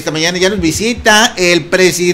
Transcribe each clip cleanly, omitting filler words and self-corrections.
Esta mañana ya nos visita el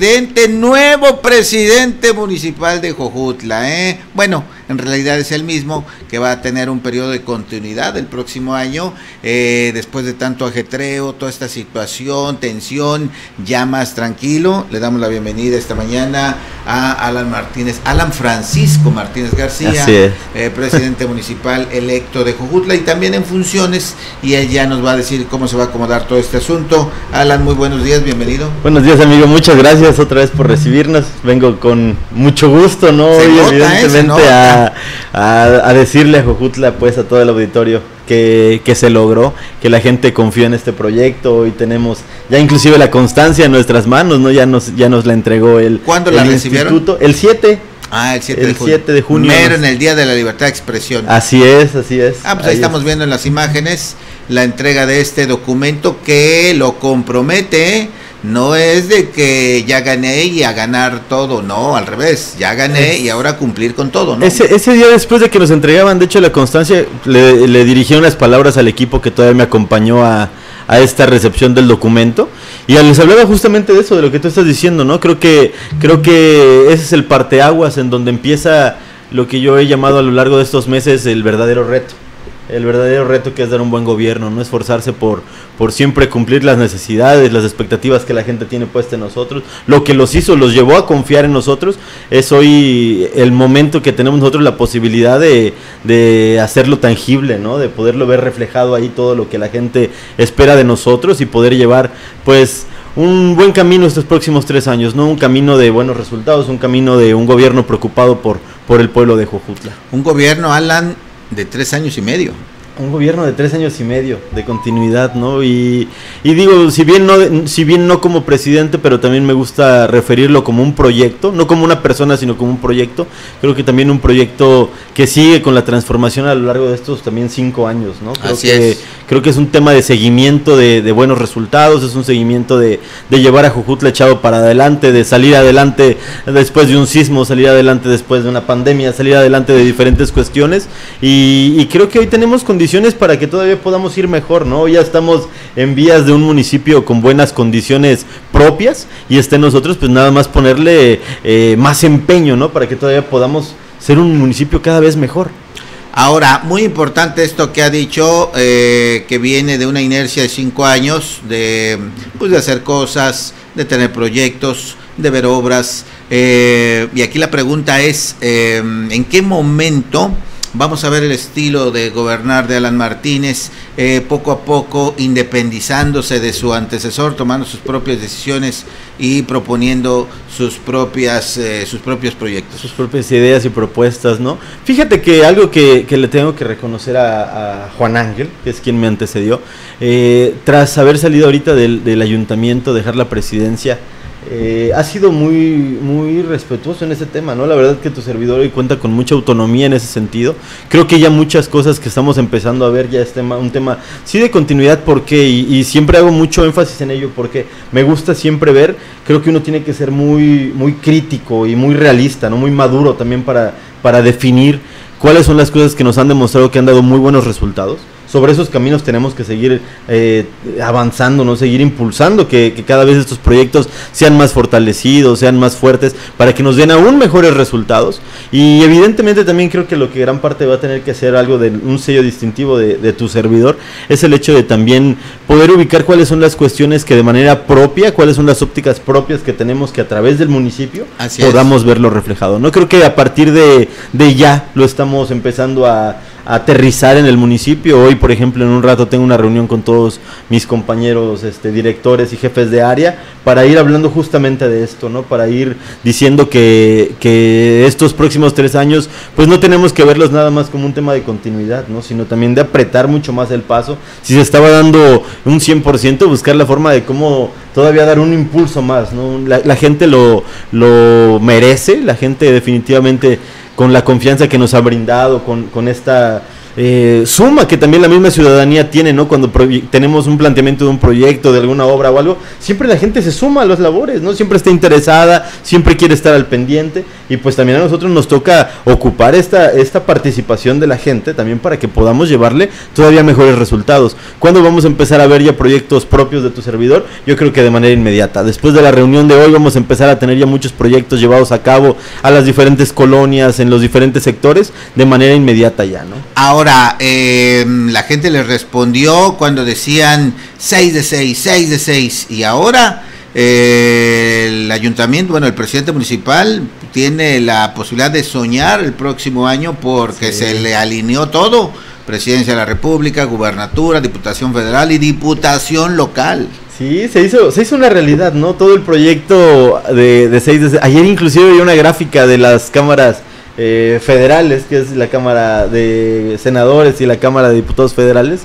nuevo presidente municipal de Jojutla, Bueno, en realidad es el mismo que va a tener un periodo de continuidad el próximo año, después de tanto ajetreo, toda esta situación, tensión, ya más tranquilo. Le damos la bienvenida esta mañana a Alan Francisco Martínez García, presidente municipal electo de Jojutla y también en funciones, y él ya nos va a decir cómo se va a acomodar todo este asunto. Alan, muy buenos días, bienvenido. Buenos días, amigo, muchas gracias otra vez por recibirnos. Vengo con mucho gusto, ¿no? Se Hoy nota, evidentemente a decirle a Jojutla, pues a todo el auditorio que se logró, que la gente confió en este proyecto. Hoy tenemos ya inclusive la constancia en nuestras manos, ¿no? Ya nos la entregó el ¿Cuándo la recibieron? Instituto, el 7. El 7 de junio. Mero en el Día de la Libertad de Expresión. Así es. Pues ahí estamos viendo en las imágenes la entrega de este documento que lo compromete. No es de que ya gané y a ganar todo, no, al revés, ya gané y ahora cumplir con todo, ¿no? Ese día después de que nos entregaban, de hecho, la constancia, le dirigí unas palabras al equipo que todavía me acompañó a esta recepción del documento, y les hablaba justamente de eso, de lo que tú estás diciendo, ¿no? Creo que ese es el parteaguas en donde empieza lo que yo he llamado a lo largo de estos meses el verdadero reto. El verdadero reto, que es dar un buen gobierno, no esforzarse por siempre cumplir las necesidades, las expectativas que la gente tiene puesta en nosotros. Lo que los llevó a confiar en nosotros, es hoy el momento que tenemos nosotros la posibilidad de hacerlo tangible, ¿no? De poderlo ver reflejado ahí, todo lo que la gente espera de nosotros, y poder llevar pues un buen camino estos próximos 3 años, ¿no? Un camino de buenos resultados, un camino de un gobierno preocupado por el pueblo de Jojutla. Un gobierno, Alan, de 3 años y medio. Un gobierno de 3 años y medio de continuidad, ¿no? Y digo, si bien no como presidente, pero también me gusta referirlo como un proyecto, no como una persona, sino como un proyecto. Creo que también un proyecto que sigue con la transformación a lo largo de estos también 5 años, ¿no? Creo que es un tema de seguimiento de buenos resultados, es un seguimiento de llevar a Jojutla echado para adelante, de salir adelante después de un sismo, salir adelante después de una pandemia, salir adelante de diferentes cuestiones, y creo que hoy tenemos condiciones para que todavía podamos ir mejor, ¿no? Ya estamos en vías de un municipio con buenas condiciones propias, y nosotros pues nada más ponerle más empeño, ¿no? Para que todavía podamos ser un municipio cada vez mejor. Ahora, muy importante esto que ha dicho, que viene de una inercia de 5 años, de hacer cosas, de tener proyectos, de ver obras, y aquí la pregunta es, ¿en qué momento vamos a ver el estilo de gobernar de Alan Martínez, poco a poco independizándose de su antecesor, tomando sus propias decisiones y proponiendo sus propios proyectos? Sus propias ideas y propuestas, ¿no? Fíjate que algo que le tengo que reconocer a Juan Ángel, que es quien me antecedió, tras haber salido ahorita del ayuntamiento, dejar la presidencia, ha sido muy respetuoso en ese tema, ¿no? La verdad que tu servidor hoy cuenta con mucha autonomía en ese sentido. Creo que ya muchas cosas que estamos empezando a ver ya es un tema sí de continuidad, porque y siempre hago mucho énfasis en ello, porque me gusta siempre ver, creo que uno tiene que ser muy crítico y muy realista, ¿no? Muy maduro también para definir cuáles son las cosas que nos han demostrado que han dado muy buenos resultados. Sobre esos caminos tenemos que seguir avanzando, ¿no? Seguir impulsando que cada vez estos proyectos sean más fortalecidos, sean más fuertes, para que nos den aún mejores resultados. Y evidentemente también creo que lo que gran parte va a tener que hacer algo de un sello distintivo de tu servidor, es el hecho de también poder ubicar cuáles son las cuestiones que de manera propia, cuáles son las ópticas propias que tenemos, que a través del municipio podamos verlo reflejado, ¿no? Creo que a partir de ya lo estamos empezando a aterrizar en el municipio. Hoy, por ejemplo, en un rato tengo una reunión con todos mis compañeros directores y jefes de área, para ir hablando justamente de esto, ¿no? Para ir diciendo que estos próximos 3 años pues no tenemos que verlos nada más como un tema de continuidad, ¿no? Sino también de apretar mucho más el paso. Si se estaba dando un 100%, buscar la forma de cómo todavía dar un impulso más, ¿no? La gente lo merece, la gente definitivamente, con la confianza que nos ha brindado, con esta suma que también la misma ciudadanía tiene, ¿no? Cuando tenemos un planteamiento de un proyecto, de alguna obra o algo, siempre la gente se suma a las labores, ¿no? Siempre está interesada, siempre quiere estar al pendiente, y pues también a nosotros nos toca ocupar esta participación de la gente también para que podamos llevarle todavía mejores resultados. ¿Cuándo vamos a empezar a ver ya proyectos propios de tu servidor? Yo creo que de manera inmediata. Después de la reunión de hoy vamos a empezar a tener ya muchos proyectos llevados a cabo a las diferentes colonias, en los diferentes sectores, de manera inmediata ya, ¿no? Ahora, la gente les respondió cuando decían 6 de 6, 6 de 6, y ahora el ayuntamiento, bueno, el presidente municipal tiene la posibilidad de soñar el próximo año porque se le alineó todo: Presidencia de la República, Gubernatura, Diputación Federal y Diputación Local. Sí, se hizo una realidad, ¿no? Todo el proyecto de 6 de 6. Ayer inclusive vi una gráfica de las cámaras federales, que es la Cámara de Senadores y la Cámara de Diputados Federales,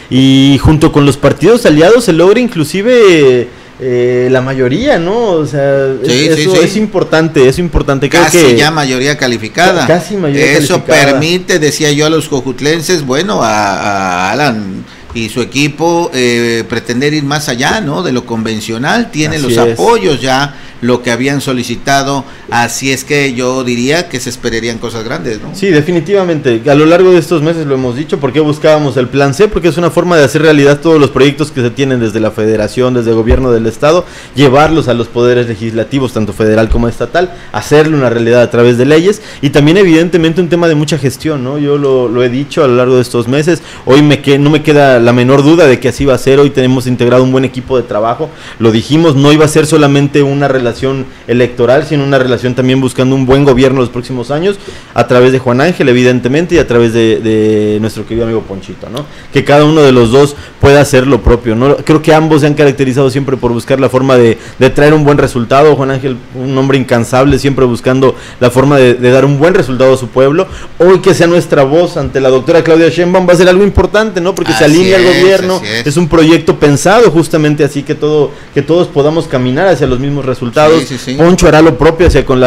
y junto con los partidos aliados se logra inclusive la mayoría, ¿no? O sea, eso es importante, Creo casi que ya mayoría calificada. Casi mayoría eso calificada. Permite, decía yo, a los jojutlenses, bueno, a Alan y su equipo, pretender ir más allá, ¿no? De lo convencional. Tienen los apoyos ya, lo que habían solicitado, así es que yo diría que se esperarían cosas grandes, ¿no? Sí, definitivamente. A lo largo de estos meses lo hemos dicho. ¿Por qué buscábamos el plan C? Porque es una forma de hacer realidad todos los proyectos que se tienen desde la federación, desde el gobierno del estado, llevarlos a los poderes legislativos, tanto federal como estatal, hacerle una realidad a través de leyes, y también evidentemente un tema de mucha gestión, ¿no? Yo lo he dicho a lo largo de estos meses. Hoy no me queda la menor duda de que así va a ser. Hoy tenemos integrado un buen equipo de trabajo. Lo dijimos, no iba a ser solamente una relación electoral, sino una relación también buscando un buen gobierno los próximos años, a través de Juan Ángel, evidentemente, y a través de nuestro querido amigo Ponchito, ¿no? Que cada uno de los dos pueda hacer lo propio, ¿no? Creo que ambos se han caracterizado siempre por buscar la forma de traer un buen resultado. Juan Ángel, un hombre incansable, siempre buscando la forma de dar un buen resultado a su pueblo. Hoy que sea nuestra voz ante la doctora Claudia Sheinbaum va a ser algo importante, ¿no? Porque se alinea al gobierno, es un proyecto pensado justamente así, que todos podamos caminar hacia los mismos resultados. Poncho hará lo propio con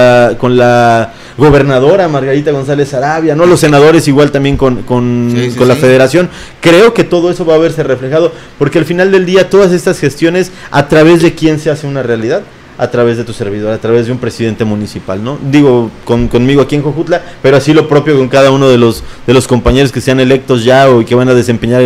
la gobernadora Margarita González Arabia, ¿no? Los senadores igual también con la federación. Creo que todo eso va a verse reflejado, porque al final del día todas estas gestiones, ¿a través de quién se hace una realidad? A través de tu servidor, a través de un presidente municipal, ¿no? Digo, conmigo aquí en Jojutla, pero así lo propio con cada uno de los compañeros que sean electos ya o que van a desempeñar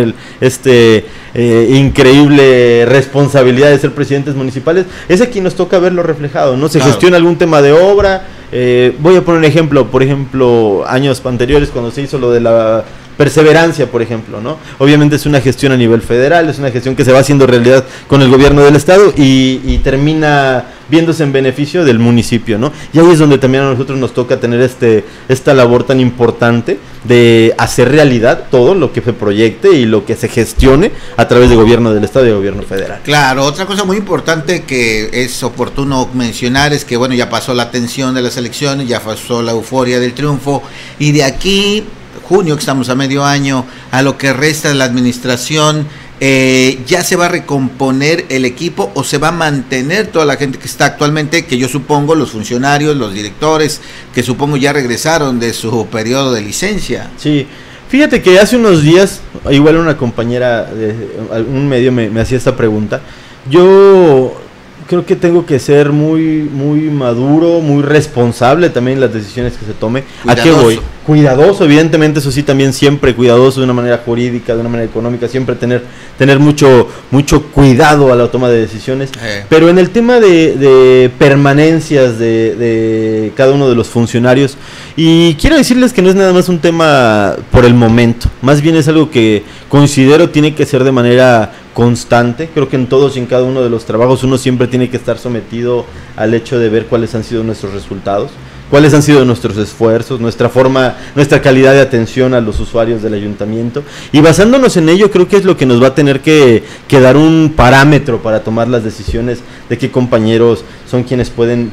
increíble responsabilidad de ser presidentes municipales. Es aquí nos toca verlo reflejado, ¿no? Se gestiona algún tema de obra. Voy a poner un ejemplo, por ejemplo, años anteriores cuando se hizo lo de la Perseverancia, por ejemplo, ¿no? Obviamente es una gestión a nivel federal, es una gestión que se va haciendo realidad con el gobierno del estado y termina viéndose en beneficio del municipio, ¿no? Y ahí es donde también a nosotros nos toca tener esta labor tan importante de hacer realidad todo lo que se proyecte y lo que se gestione a través del gobierno del estado y del gobierno federal. Claro, otra cosa muy importante que es oportuno mencionar es que, bueno, ya pasó la tensión de las elecciones, ya pasó la euforia del triunfo, y de aquí junio, que estamos a medio año, a lo que resta de la administración, ya se va a recomponer el equipo o se va a mantener toda la gente que está actualmente, que yo supongo los funcionarios, los directores, que supongo ya regresaron de su periodo de licencia. Sí, fíjate que hace unos días, igual una compañera de un medio me hacía esta pregunta. Yo creo que tengo que ser muy maduro, muy responsable también en las decisiones que se tome. Cuidadoso. ¿A qué voy? Cuidadoso, evidentemente, eso sí, también siempre cuidadoso de una manera jurídica, de una manera económica, siempre tener mucho cuidado a la toma de decisiones. Pero en el tema de permanencias de cada uno de los funcionarios, y quiero decirles que no es nada más un tema por el momento, más bien es algo que considero tiene que ser de manera constante. Creo que en todos y en cada uno de los trabajos uno siempre tiene que estar sometido al hecho de ver cuáles han sido nuestros resultados, cuáles han sido nuestros esfuerzos, nuestra calidad de atención a los usuarios del ayuntamiento, y basándonos en ello creo que es lo que nos va a tener que dar un parámetro para tomar las decisiones de qué compañeros son quienes pueden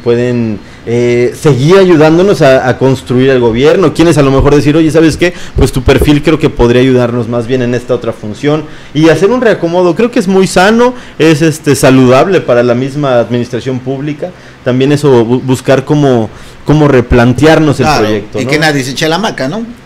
seguir ayudándonos a construir el gobierno, quienes a lo mejor decir, oye, ¿sabes qué? Pues tu perfil creo que podría ayudarnos más bien en esta otra función, y hacer un reacomodo. Creo que es muy sano, es saludable para la misma administración pública, también eso, buscar cómo replantearnos el proyecto, y ¿no? que nadie se eche la hamaca, ¿no?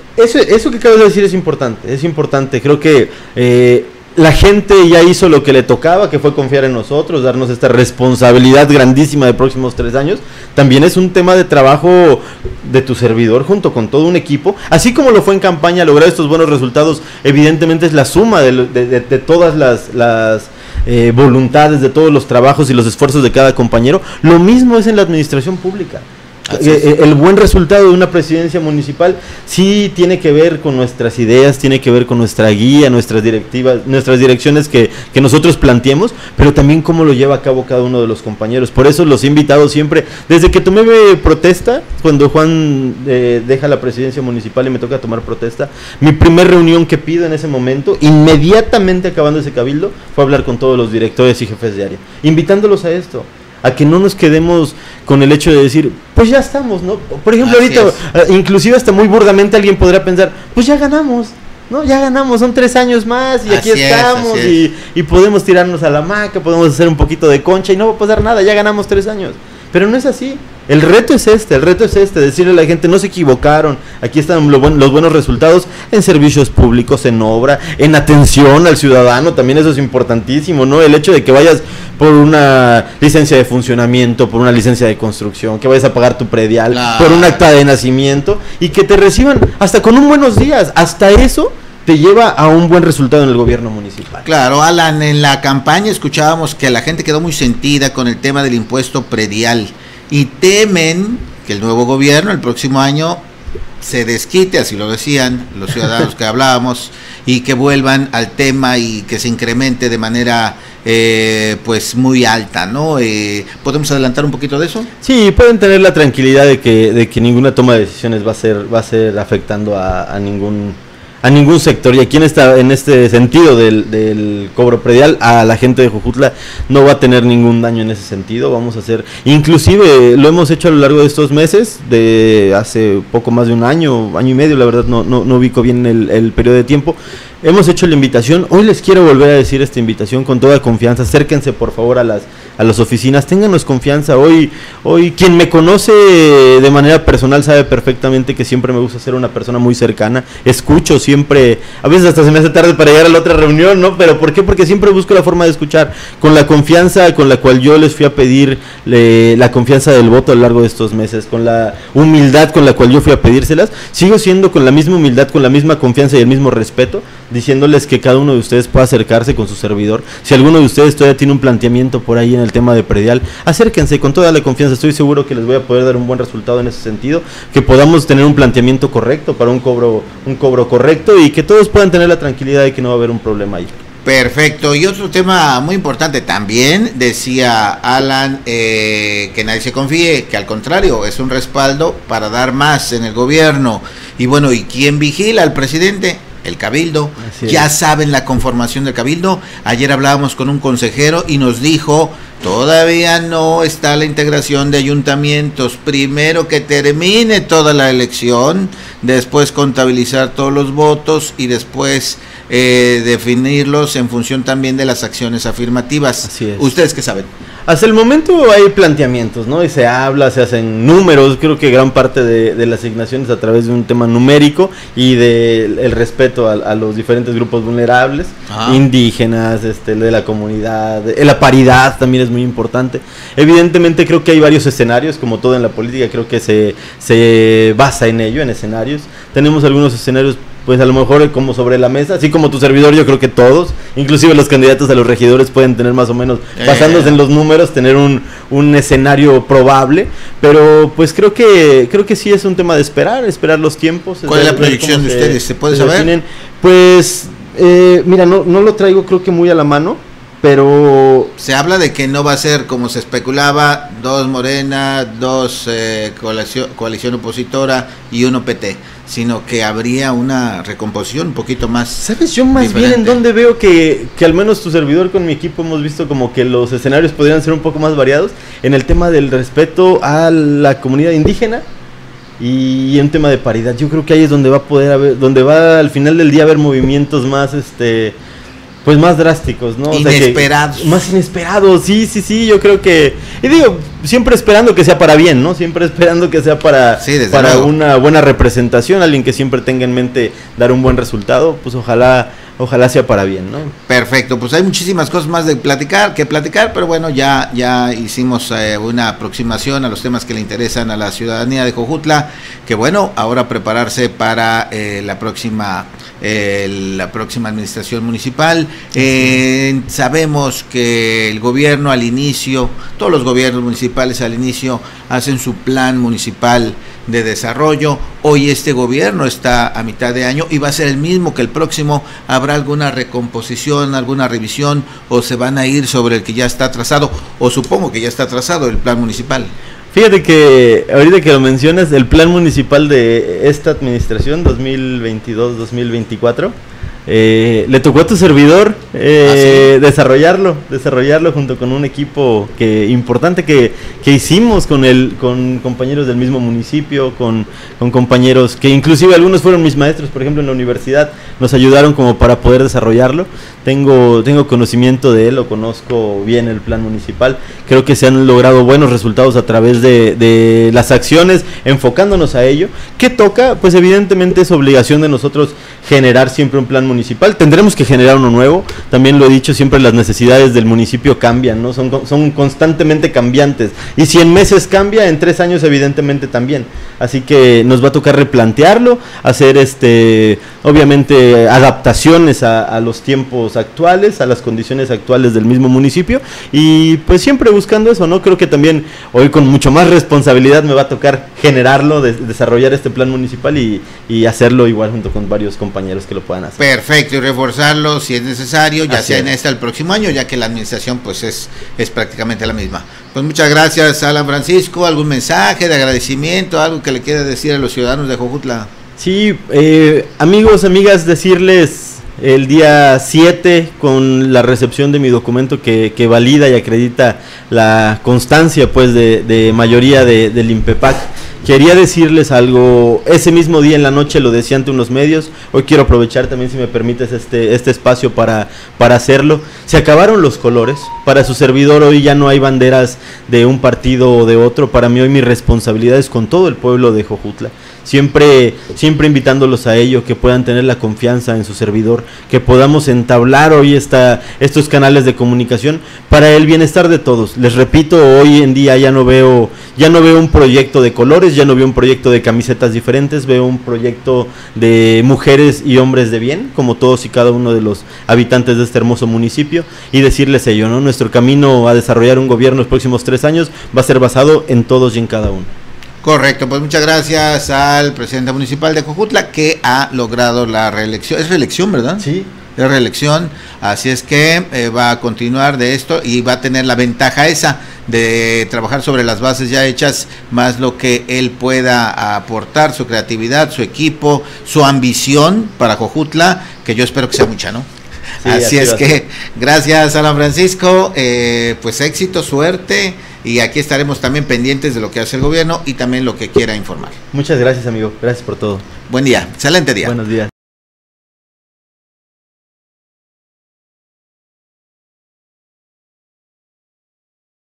Eso que acabas de decir es importante, creo que la gente ya hizo lo que le tocaba, que fue confiar en nosotros, darnos esta responsabilidad grandísima de próximos 3 años. También es un tema de trabajo de tu servidor junto con todo un equipo, así como lo fue en campaña. Lograr estos buenos resultados evidentemente es la suma de todas las voluntades, de todos los trabajos y los esfuerzos de cada compañero. Lo mismo es en la administración pública. El buen resultado de una presidencia municipal sí tiene que ver con nuestras ideas, tiene que ver con nuestra guía, nuestras directivas, nuestras direcciones que nosotros planteemos, pero también cómo lo lleva a cabo cada uno de los compañeros. Por eso los he invitado siempre, desde que tomé protesta, cuando Juan deja la presidencia municipal y me toca tomar protesta, mi primer reunión que pido en ese momento, inmediatamente acabando ese cabildo, fue hablar con todos los directores y jefes de área, invitándolos a esto, a que no nos quedemos con el hecho de decir, pues ya estamos, ¿no? Por ejemplo, así ahorita, inclusive hasta muy burdamente alguien podrá pensar, pues ya ganamos, ¿no? Ya ganamos, son 3 años más y aquí estamos y podemos tirarnos a la hamaca, podemos hacer un poquito de concha y no va a pasar nada, ya ganamos 3 años. Pero no es así. El reto es este, decirle a la gente, no se equivocaron, aquí están los buenos resultados en servicios públicos, en obra, en atención al ciudadano, también eso es importantísimo, ¿no? El hecho de que vayas por una licencia de funcionamiento, por una licencia de construcción, que vayas a pagar tu predial, claro, por un acta de nacimiento, y que te reciban hasta con un buenos días, hasta eso te lleva a un buen resultado en el gobierno municipal. Claro, Alan, en la campaña escuchábamos que la gente quedó muy sentida con el tema del impuesto predial y temen que el nuevo gobierno el próximo año se desquite, así lo decían los ciudadanos que hablábamos, y que vuelvan al tema y que se incremente de manera pues muy alta, ¿no? ¿Podemos adelantar un poquito de eso? Sí, pueden tener la tranquilidad de que ninguna toma de decisiones va a ser afectando a ningún sector, y aquí en este sentido del cobro predial, a la gente de Jojutla no va a tener ningún daño en ese sentido. Vamos a hacer, inclusive lo hemos hecho a lo largo de estos meses, de hace poco más de un año y medio, la verdad no ubico bien el periodo de tiempo. Hemos hecho la invitación, hoy les quiero volver a decir esta invitación con toda confianza, acérquense por favor a las oficinas, ténganos confianza. Hoy quien me conoce de manera personal sabe perfectamente que siempre me gusta ser una persona muy cercana, escucho siempre, a veces hasta se me hace tarde para llegar a la otra reunión, ¿no? Pero ¿por qué? Porque siempre busco la forma de escuchar, con la confianza con la cual yo les fui a pedir la confianza del voto a lo largo de estos meses, con la humildad con la cual yo fui a pedírselas, sigo siendo con la misma humildad, con la misma confianza y el mismo respeto, diciéndoles que cada uno de ustedes pueda acercarse con su servidor. Si alguno de ustedes todavía tiene un planteamiento por ahí en el tema de predial, acérquense con toda la confianza, estoy seguro que les voy a poder dar un buen resultado en ese sentido, que podamos tener un planteamiento correcto para un cobro correcto y que todos puedan tener la tranquilidad de que no va a haber un problema ahí. Perfecto, y otro tema muy importante también, decía Alan, que nadie se confíe, que al contrario, es un respaldo para dar más en el gobierno. Y bueno, ¿y quién vigila al presidente? El Cabildo. Ya saben la conformación del Cabildo. Ayer hablábamos con un consejero y nos dijo, todavía no está la integración de ayuntamientos, primero que termine toda la elección, después contabilizar todos los votos y después definirlos en función también de las acciones afirmativas. Así es. ¿Ustedes qué saben? Hasta el momento hay planteamientos, ¿no? Y se habla, se hacen números, creo que gran parte de la asignación es a través de un tema numérico y del respeto a los diferentes grupos vulnerables, indígenas, de la comunidad, la paridad también es muy importante. Evidentemente creo que hay varios escenarios, como todo en la política, creo que se basa en ello, en escenarios. Tenemos algunos escenarios pues a lo mejor como sobre la mesa, así como tu servidor, yo creo que todos, inclusive los candidatos a los regidores pueden tener más o menos, basándose en los números, tener un escenario probable, pero pues creo que sí es un tema de esperar los tiempos. ¿Cuál es la proyección de ustedes? ¿Se puede saber? Definen. Pues, mira, no lo traigo creo que muy a la mano, pero se habla de que no va a ser como se especulaba, 2 Morena, 2 coalición opositora y 1 PT, sino que habría una recomposición un poquito más. ¿Sabes? Yo más diferente. Bien en donde veo que al menos tu servidor con mi equipo hemos visto como que los escenarios podrían ser un poco más variados en el tema del respeto a la comunidad indígena y en tema de paridad. Yo creo que ahí es donde va a poder haber, donde va al final del día a haber movimientos más pues más drásticos, ¿no? Inesperados. O sea más inesperados, sí, yo creo que, y digo, siempre esperando que sea para bien, ¿no? Siempre esperando que sea para una buena representación, alguien que siempre tenga en mente dar un buen resultado, pues ojalá sea para bien, ¿no? Perfecto, pues hay muchísimas cosas más que platicar, pero bueno, ya hicimos una aproximación a los temas que le interesan a la ciudadanía de Jojutla, que bueno, ahora prepararse para la próxima administración municipal. Sabemos que el gobierno al inicio, todos los gobiernos municipales al inicio hacen su plan municipal de desarrollo. Hoy este gobierno está a mitad de año y va a ser el mismo que el próximo. ¿Habrá alguna recomposición, alguna revisión, o se van a ir sobre el que ya está trazado, o supongo que ya está trazado el plan municipal? Fíjate que ahorita que lo mencionas, el plan municipal de esta administración 2022-2024 le tocó a tu servidor desarrollarlo junto con un equipo importante que hicimos con compañeros del mismo municipio, con compañeros que inclusive algunos fueron mis maestros, por ejemplo en la universidad, nos ayudaron como para poder desarrollarlo. Tengo conocimiento de él, lo conozco bien el plan municipal, creo que se han logrado buenos resultados a través de las acciones, enfocándonos a ello. ¿Qué toca? Pues evidentemente es obligación de nosotros generar siempre un plan municipal. Tendremos que generar uno nuevo, también lo he dicho, siempre las necesidades del municipio cambian, ¿no? Son constantemente cambiantes, y si en meses cambia, en 3 años evidentemente también, así que nos va a tocar replantearlo, hacer obviamente adaptaciones a los tiempos actuales, a las condiciones actuales del mismo municipio, y pues siempre buscando eso, ¿no? Creo que también hoy con mucho más responsabilidad me va a tocar generarlo, desarrollar este plan municipal y hacerlo igual junto con varios compañeros que lo puedan hacer. Perfecto, y reforzarlo si es necesario, ya sea en el próximo año, ya que la administración pues es prácticamente la misma. Pues muchas gracias, Alan Francisco. ¿Algún mensaje de agradecimiento, algo que le quiera decir a los ciudadanos de Jojutla? Sí, amigos, amigas, decirles el día 7 con la recepción de mi documento que valida y acredita la constancia pues de mayoría del INPEPAC. Quería decirles algo, ese mismo día en la noche lo decía ante unos medios, hoy quiero aprovechar también, si me permites, este espacio para hacerlo. Se acabaron los colores, para su servidor hoy ya no hay banderas de un partido o de otro, para mí hoy mi responsabilidad es con todo el pueblo de Jojutla. Siempre invitándolos a ello, que puedan tener la confianza en su servidor, que podamos entablar hoy estos canales de comunicación para el bienestar de todos. Les repito, hoy en día ya no veo un proyecto de colores, ya no veo un proyecto de camisetas diferentes, veo un proyecto de mujeres y hombres de bien, como todos y cada uno de los habitantes de este hermoso municipio, y decirles ello, ¿no? Nuestro camino a desarrollar un gobierno los próximos 3 años va a ser basado en todos y en cada uno. Correcto, pues muchas gracias al presidente municipal de Jojutla, que ha logrado la reelección. Es reelección, ¿verdad? Sí. Es reelección, así es que va a continuar de esto y va a tener la ventaja esa de trabajar sobre las bases ya hechas, más lo que él pueda aportar, su creatividad, su equipo, su ambición para Jojutla, que yo espero que sea mucha, ¿no? Sí, así es que, gracias, Alan Francisco, pues éxito, suerte, y aquí estaremos también pendientes de lo que hace el gobierno y también lo que quiera informar. Muchas gracias, amigo, gracias por todo. Buen día, excelente día. Buenos días.